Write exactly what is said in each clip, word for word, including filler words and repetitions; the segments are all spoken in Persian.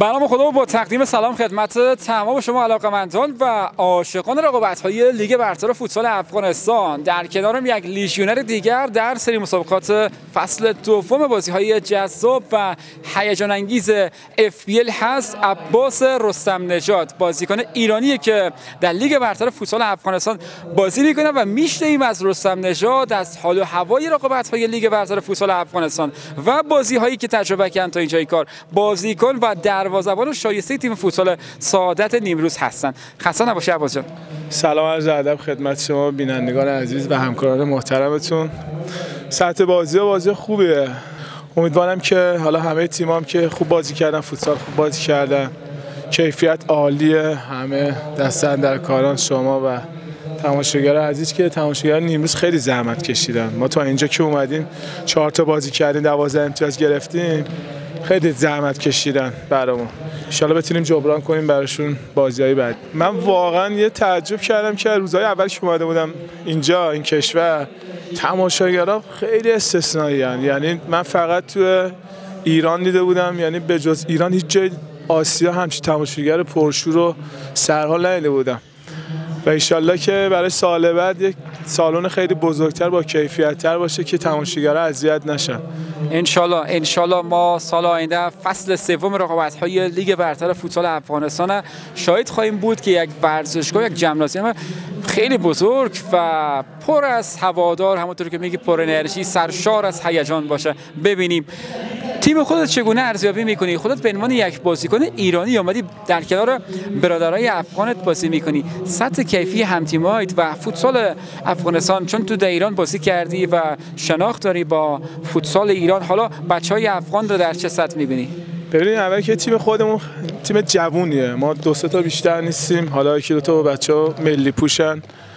برنامه خدا با تقدیم سلام خدمت تمام شما علاقه‌مندان و عاشقان رقابت‌های لیگ برتر فوتسال افغانستان. در کنارم یک لیژیونر دیگر در سری مسابقات فصل دوم بازی‌های جذاب و هیجان انگیز اف بی ال هست. عباس رستم نژاد، بازیکن ایرانی که در لیگ برتر فوتسال افغانستان بازی می‌کنه و میشنویم از رستم نژاد از حال و هوای رقابت‌های لیگ برتر فوتسال افغانستان و بازی‌هایی که تجربه کردن تا اینجای کار. بازیکن و دروازه‌بان شایسته تیم فوتسال سعادت نیمروز هستند. خسته نباشی عباس جان. سلام عرض ادب خدمت شما بینندگان عزیز و همکاران محترمتون. سطح بازی ها بازی خوبیه. امیدوارم که حالا همه تیمام که خوب بازی کردن، فوتسال خوب بازی کردن، کیفیت عالیه، همه دستن در کاران شما و تماشاگر عزیز که تماشاگر نیمروز خیلی زحمت کشیدن. ما تا اینجا که اومدیم چهار تا بازی کردیم، دوازده امتیاز گرفتیم. خیلی زحمت کشیدن برامون. ان شاءالله بتونیم جبران کنیم براشون بازیای بعد. من واقعا یه تعجب کردم که روزهای اول که اومده بودم اینجا این کشور تماشاگرها خیلی استثنایی ان. یعنی من فقط تو ایران دیده بودم، یعنی به جز ایران هیچ جای آسیا همچین تماشاگر پرشور و سرحال ندیده بودم. و انشالله که برای سال بعد یک سالن خیلی بزرگتر با کیفیت‌تر باشه که تماشاگرها اذیت نشن. انشالله انشالله ما سال آینده فصل سوم رقابت‌های لیگ برتر فوتسال افغانستان شاهد خواهیم بود که یک ورزشگاه، یک ژیمنازیوم خیلی بزرگ و پر از هوادار، همونطور که میگی پر انرژی، سرشار از هیجان باشه. ببینیم تیم خودت چگونه ارزیابی میکنی؟ خودت به عنوان یک بازیکن ایرانی اومدی در کنار برادرای افغانت بازی میکنی. سطح کیفی همتیمایت و فوتسال افغانستان، چون تو در ایران بازی کردی و شناخت داری با فوتسال ایران، حالا بچهای افغان رو در چه سطح میبینی؟ ببینید اول که تیم خودمون تیم جوونیه، ما دو سه تا بیشتر نیستیم، حالا یکی دو تا بچه‌ها ملی پوشن،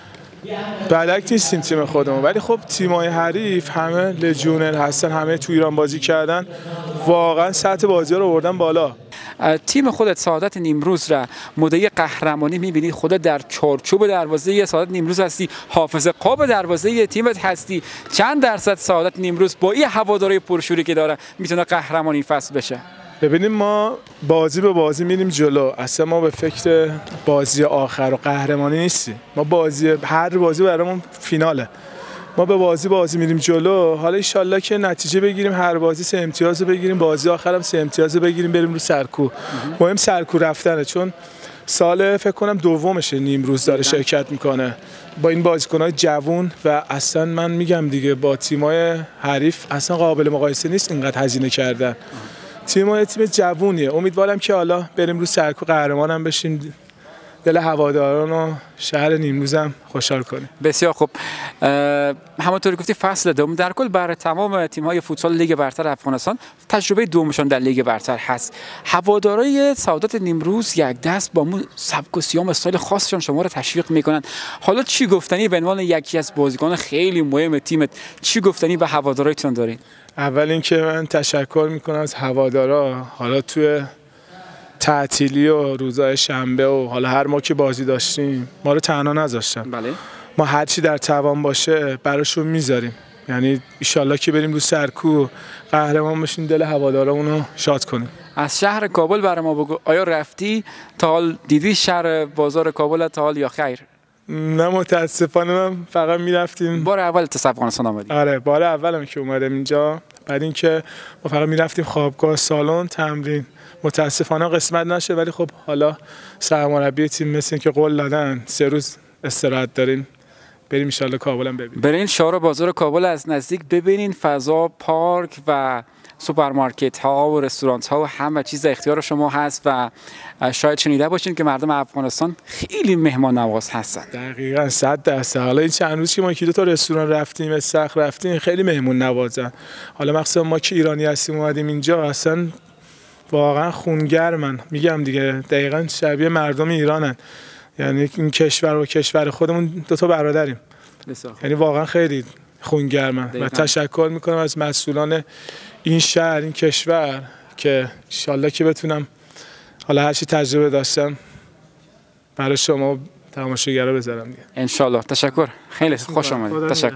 بعدک نیستیم تیم خودمون. ولی خب تیم‌های حریف همه لژیونر هستن، همه تو ایران بازی کردن، واقعا سطح بازی‌ها رو آوردن بالا. تیم خودت سعادت نیمروز را مدعی قهرمانی می‌بینی؟ خودت در چارچوب دروازه سعادت نیمروز هستی، حافظ قاب دروازه تیمت هستی. چند درصد سعادت نیمروز با این هواداری پرشوری که داره میتونه قهرمان این فصل بشه؟ ببینیم ما بازی به بازی میریم جلو، اصلا ما به فکر بازی آخر و قهرمانی نیستیم. ما بازی هر بازی برامون فیناله، ما به بازی بازی میریم جلو. حالا ان شاءالله که نتیجه بگیریم، هر بازی سه امتیاز بگیریم، بازی آخرم سه امتیاز بگیریم، بریم رو سرکو. مهم سرکو رفتنه، چون سال فکر کنم دومشه نیمروز داره شرکت میکنه با این بازیکن‌های جوون و اصلا من میگم دیگه با تیم‌های حریف اصلا قابل مقایسه نیست اینقدر هزینه کردن. تیم تیم جوونیه. امیدوارم که حالا بریم رو سرکو قهرمانم بشیم، دل هواداران و شهر نیمروزم خوشحال کنیم. بسیار خوب. همونطور گفتی فصل دوم در کل برای تمام تیم‌های فوتسال لیگ برتر افغانستان تجربه دومشون در لیگ برتر هست. هوادارای سعادت نیمروز یک دست با اون سبک و سیام استایل خاصشون شما رو تشویق میکنن. حالا چی گفتنی به عنوان یکی از بازیکن خیلی مهم تیمت، چی گفتنی به هوادارایتون دارین؟ اول اینکه من تشکر میکنم از هوادارا، حالا توی تعطیلی و روزهای شنبه و حالا هر ما که بازی داشتیم ما رو تنها نذاشتن. بله. ما هر چی در توان باشه براشون میذاریم، یعنی ان شاءالله که بریم رو سرکو قهرمان بشیم، دل هوادارامون رو شاد کنیم. از شهر کابل برای ما بگو، آیا رفتی تا حال دیدی شهر بازار کابل تا حال یا خیر؟ نه متاسفانه من فقط میرفتیم. بار اول تا افغانستان آمدی؟ آره بار اولم که اومدم اینجا. بعد اینکه ما فقط میرفتیم خوابگاه، سالن، تمرین. متاسفانه قسمت نشه، ولی خب حالا سرمربی تیم مثل که قول دادن سه روز استراحت داریم، بریم ان شاءالله کابل هم ببینیم. برین شهر بازار کابل از نزدیک ببینین، فضا، پارک و سوپرمارکت ها و رستوران ها و همه چیز اختیار شما هست و شاید شنیده باشین که مردم افغانستان خیلی مهمان نواز هستن. دقیقاً صد درصد. حالا این چند روز که ما یکی دو تا رستوران رفتیم، استخر رفتیم، خیلی مهمون نوازن. حالا مخصوصا ما که ایرانی هستیم اومدیم اینجا، اصلا واقعا خونگرمن. میگم دیگه دقیقاً شبیه مردم ایرانن، یعنی این کشور و کشور خودمون دو تا برادریم. یعنی واقعا خیلی خونگرمن و تشکر میکنم از مسئولان این شهر، این کشور که ان شاءالله که بتونم حالا هر چی تجربه داشتم برای شما تماشاگرها بذارم دیگه. ان شاءالله. تشکر، خیلی خوش آمدید. تشکر.